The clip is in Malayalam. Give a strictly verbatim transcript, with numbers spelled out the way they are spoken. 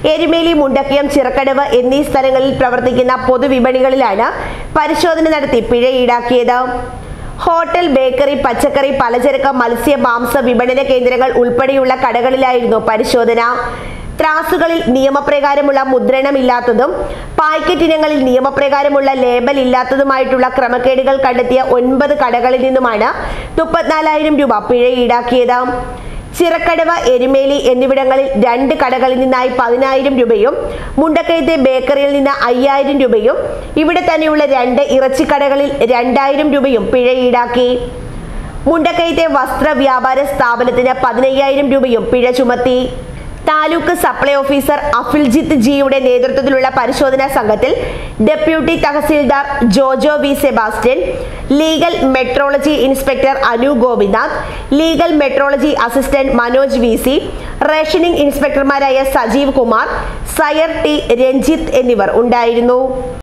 എരുമേലി, മുണ്ടക്കയം, ചിറക്കടവ് എന്നീ സ്ഥലങ്ങളിൽ പ്രവർത്തിക്കുന്ന പൊതുവിപണികളിലാണ് പരിശോധന നടത്തി പിഴ ഈടാക്കിയത്. ഹോട്ടൽ, ബേക്കറി, പച്ചക്കറി, പലചരക്ക്, മത്സ്യ, മാംസ വിപണന കേന്ദ്രങ്ങൾ ഉൾപ്പെടെയുള്ള കടകളിലായിരുന്നു പരിശോധന. ത്രാസുകളിൽ നിയമപ്രകാരമുള്ള മുദ്രണമില്ലാത്തതും പാക്കറ്റ് ഇനങ്ങളിൽ നിയമപ്രകാരമുള്ള ലേബൽ ഇല്ലാത്തതുമായിട്ടുള്ള ക്രമക്കേടുകൾ കണ്ടെത്തിയ ഒൻപത് കടകളിൽ നിന്നുമാണ് മുപ്പത്തിനാലായിരം രൂപ പിഴ ഈടാക്കിയത്. ചിറക്കടവ്, എരുമേലി എന്നിവിടങ്ങളിൽ രണ്ട് കടകളിൽ നിന്നായി പതിനായിരം രൂപയും മുണ്ടക്കയത്തെ ബേക്കറിയിൽ നിന്ന് അയ്യായിരം രൂപയും ഇവിടെ തന്നെയുള്ള രണ്ട് ഇറച്ചിക്കടകളിൽ രണ്ടായിരം രൂപയും പിഴ ഈടാക്കി. മുണ്ടക്കയത്തെ വസ്ത്ര വ്യാപാര സ്ഥാപനത്തിന് പതിനയ്യായിരം രൂപയും പിഴ ചുമത്തി. താലൂക്ക് സപ്ലൈ ഓഫീസർ അഫിൽജിത്ത് ജിയുടെ നേതൃത്വത്തിലുള്ള പരിശോധനാ സംഘത്തിൽ deputy tahsildar Jojo V Sebastian, legal metrology inspector Anu Gopinath, legal metrology assistant Manoj V C, rationing ഇൻസ്പെക്ടർമാരായ സജീവ് കുമാർ, സയർ ടി, രഞ്ജിത്ത് എന്നിവർ ഉണ്ടായിരുന്നു.